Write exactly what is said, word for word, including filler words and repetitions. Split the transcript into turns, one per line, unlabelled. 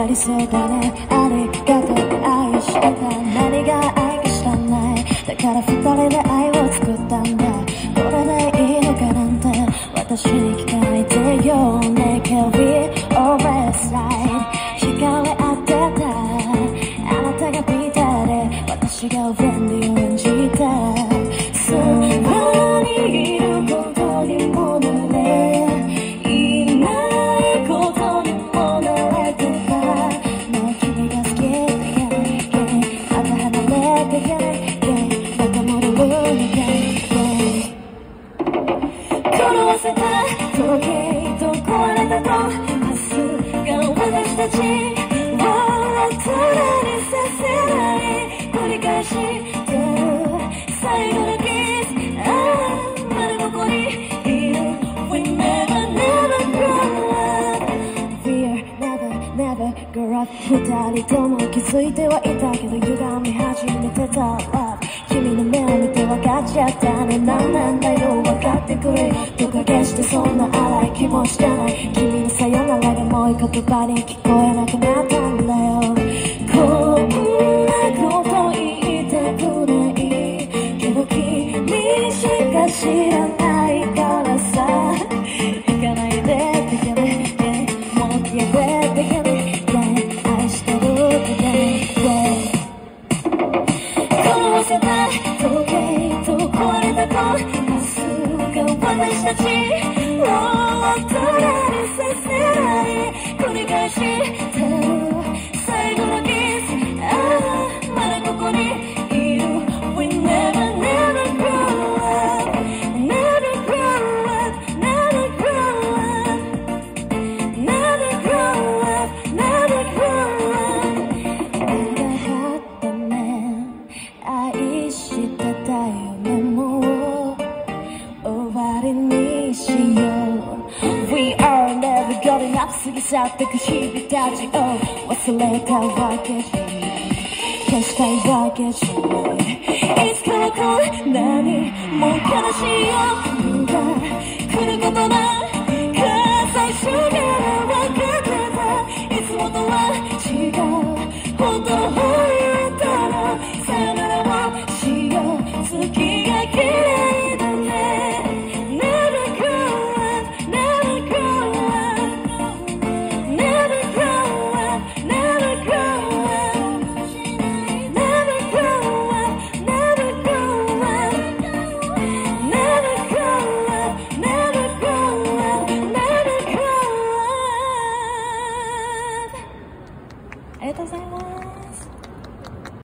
りそうだね。ありがとう愛してた。何が愛か知らない。だから二人で愛を作ったんだ。これでいいのかなんて私に聞かないでよね。 Can we always slide 光り合ってた。あなたがピーターで私がウェンディを演じた。そばにいることにも慣れいないことにも慣れてた。もう君が好きでまた離れてまた戻るの狂わせた時計と壊れたと明日が私たちを大人にさせない繰り返してる最後のキス。ああまだここにいる We never never grow up We're never never grow up 二人とも気づいてはいたけど歪み始めてた Love 君の目を見て分かっちゃったね。何なんだよ分かってくれ。とか決してそんな荒い気もしてない。君のさよならがもう言葉に聞こえなくなったんだよ。こんなこと言いたくないけど君しか知らないからさ。行かないでってけね、yeah、もう消えてってけね、yeah、愛してるってけね、yeah、狂わせた時計と壊れたと明日が私たちを大人にさせない繰り返してる最後のキス。ああまだここにいる We never never grow up Never grow up Never grow up Never grow up Never grow up 長かったね愛してた夢も終わりにしよう。 We are never going up 過ぎ去ってく日々たちを忘れたわけじゃない消したいわけじゃない。いつからこんなにもう悲しい夜が来ることなんか最初から分かってた。いつもとは違う本当を言ったらさよならをしよう。月が綺麗だね。 Never grow up Never grow up Never grow up Never grow up Never grow up Never grow up Never grow up Never grow up Never grow up ありがとうございます。